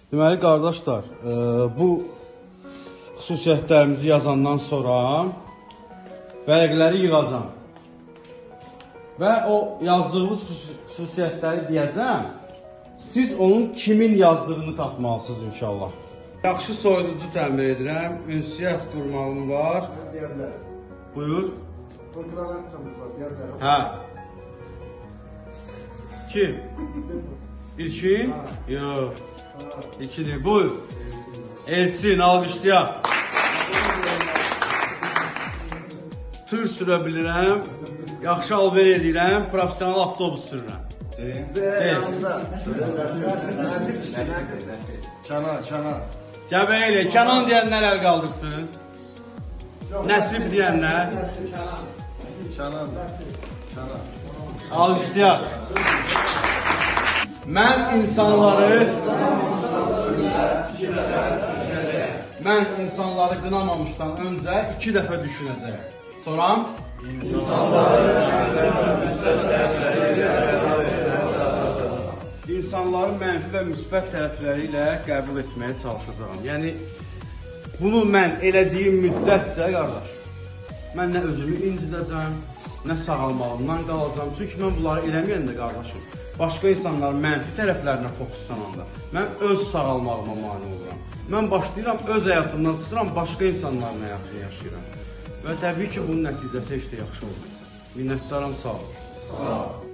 Deməli, qardaşlar, bu xüsusiyyətlərimizi yazandan sonra vərəqləri yığacam və o yazdığımız xüsusiyyətləri deyəcəm. Siz onun kimin yazdığını tapmalısınız inşallah. Yaxşı soyuducu təmir edirəm, ünsiyyət qurmağım var. Buyur. Hə. Kim? İlkin? Yox. İlkin, buyur. Elçin, alqışlayaq. Tır sürə bilirəm, yaxşı alver edirəm, profesional avtobus sürürəm. Kənan. Gəbə elə, Kənan deyənlər əl qaldırsın. Nəsib deyənlər. Kənan. Alqışlayaq. Mən insanları qınamamışdan öncə 2 dəfə düşünəcəyim. Sonra insanları mənfi və müsbət tərəfləri ilə qəbul etməyə çalışacağım. Yəni, bunu mən elədiyim müddətcə, qardaş, mən nə özümü incidəcəm, nə sağalmağımdan qalacam. Çünki mən bunları eləməyəndə, qardaşım, başqa insanların mənfi tərəflərinə fokuslananda, mən öz sağalmağıma mane oluram. Mən başlayıram, öz həyatımdan çıxıram, başqa insanların həyatını yaşayıram. Və təbii ki, bunun nəticəsi heç də yaxşı olur. Minnətdaram, sağ olun.